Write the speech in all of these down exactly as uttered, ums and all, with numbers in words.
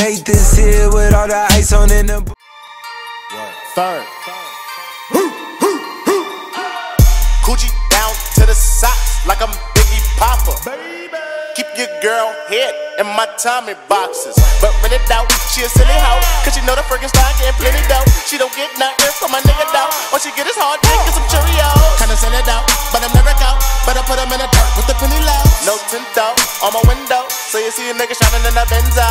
hate this here with all the ice on in the Third. Coochie down to the socks like I'm Biggie Popper. Baby. Keep your girl head in my Tommy boxes. But when it out, she a silly hoe. Cause she know the friggin' style getting plenty dough. She don't get nothing from my nigga though. All she get is hard dick and some Cheerios. Kinda send it out, but I'm never out. Better put him in the dirt with the penny low. No tint though, on my window. So you see a nigga shining in the Benzo.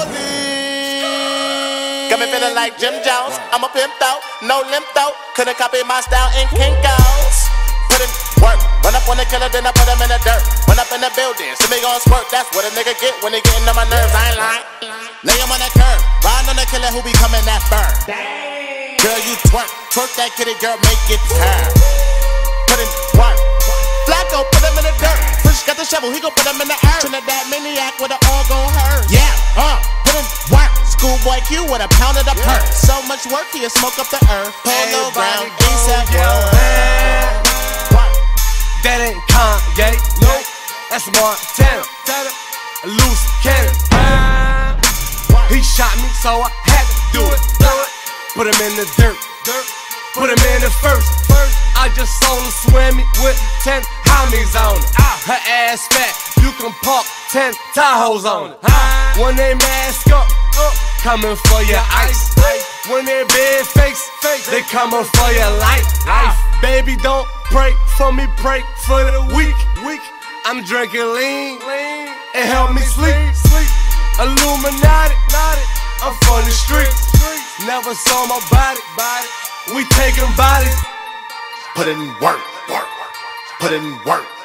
Holy. Got me feeling like Jim Jones. I'm a pimp though, no limp though. Couldn't copy my style in Kinko's. Put in work, run up on the killer, then I put him in the dirt. Run up in the building, see me gon' squirt. That's what a nigga get when he gettin' on my nerves. I ain't lying. Lay him on the curb, ride on the killer who be coming that bird. Girl, you twerk, twerk that kitty, girl, make it turn. Put in work. Flacco, put him in the dirt. Fresh got the shovel, he gon' put him in the earth. Trinidad maniac with it all gon' hurt. Yeah, uh, put in work. Schoolboy Q with a pound of the yeah. perk. So much work, he'll smoke up the earth. Polo ground, ASAP world. That ain't Kanye, no, that's Montana. A loose cannon. He shot me, so I had to do it. Put him in the dirt, put him in the first. I just saw him swimming with ten homies on it. Her ass fat, you can park ten Tahoes on it. When they mask up, coming for your ice. When they big face, they coming for your life. Baby, don't pray for me, pray for the weak. I'm drinking lean, it help me sleep. Illuminati, I'm from the streets. Never saw my body, we taking bodies. Put in work, work, put in work.